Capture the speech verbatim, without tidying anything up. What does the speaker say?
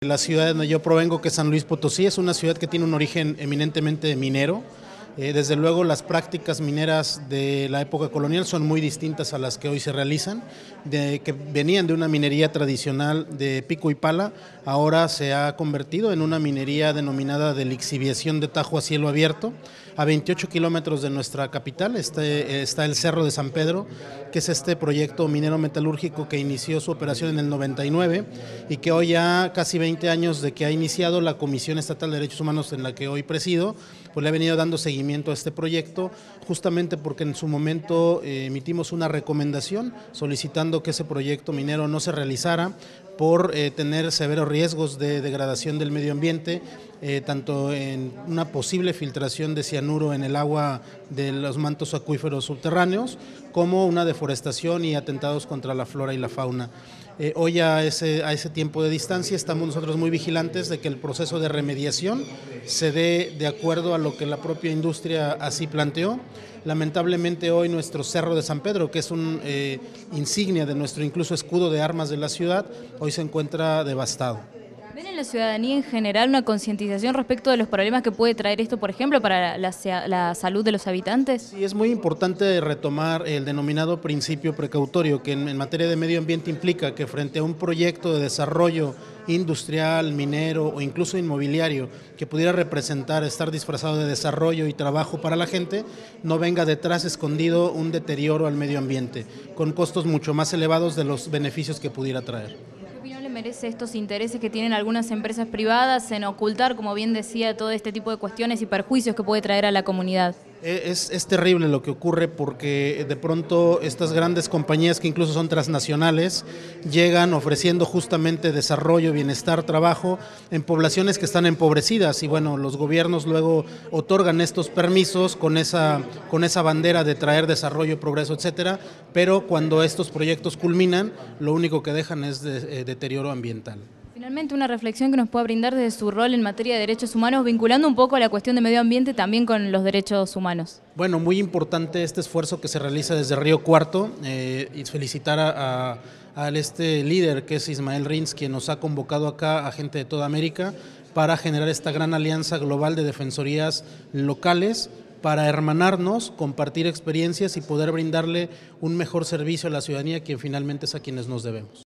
La ciudad donde yo provengo, que es San Luis Potosí, es una ciudad que tiene un origen eminentemente minero. Eh, desde luego las prácticas mineras de la época colonial son muy distintas a las que hoy se realizan, de, que venían de una minería tradicional de pico y pala, ahora se ha convertido en una minería denominada de lixiviación de tajo a cielo abierto. A veintiocho kilómetros de nuestra capital este, está el Cerro de San Pedro, que es este proyecto minero metalúrgico que inició su operación en el noventa y nueve y que hoy ya casi veinte años de que ha iniciado la Comisión Estatal de Derechos Humanos en la que hoy presido, pues le ha venido dando seguimiento a este proyecto, justamente porque en su momento eh, emitimos una recomendación solicitando que ese proyecto minero no se realizara por eh, tener severos riesgos de degradación del medio ambiente, eh, tanto en una posible filtración de cianuro en el agua de los mantos acuíferos subterráneos, como una deforestación y atentados contra la flora y la fauna. Eh, hoy a ese, a ese tiempo de distancia estamos nosotros muy vigilantes de que el proceso de remediación se dé de acuerdo a lo que la propia industria así planteó. Lamentablemente hoy nuestro Cerro de San Pedro, que es un eh, insignia de nuestro incluso escudo de armas de la ciudad, hoy se encuentra devastado. ¿Ven en la ciudadanía en general una concientización respecto de los problemas que puede traer esto, por ejemplo, para la, la salud de los habitantes? Sí, es muy importante retomar el denominado principio precautorio, que en, en materia de medio ambiente implica que frente a un proyecto de desarrollo industrial, minero o incluso inmobiliario que pudiera representar estar disfrazado de desarrollo y trabajo para la gente, no venga detrás escondido un deterioro al medio ambiente, con costos mucho más elevados de los beneficios que pudiera traer. ¿Merece estos intereses que tienen algunas empresas privadas en ocultar, como bien decía, todo este tipo de cuestiones y perjuicios que puede traer a la comunidad? Es, es terrible lo que ocurre porque de pronto estas grandes compañías que incluso son transnacionales llegan ofreciendo justamente desarrollo, bienestar, trabajo en poblaciones que están empobrecidas y bueno, los gobiernos luego otorgan estos permisos con esa, con esa bandera de traer desarrollo, progreso, etcétera, pero cuando estos proyectos culminan, lo único que dejan es de, eh, deterioro ambiental. Finalmente, una reflexión que nos pueda brindar desde su rol en materia de derechos humanos, vinculando un poco a la cuestión de medio ambiente también con los derechos humanos. Bueno, muy importante este esfuerzo que se realiza desde Río Cuarto eh, y felicitar a, a, a este líder que es Ismael Rins, quien nos ha convocado acá a gente de toda América para generar esta gran alianza global de defensorías locales para hermanarnos, compartir experiencias y poder brindarle un mejor servicio a la ciudadanía, quien finalmente es a quienes nos debemos.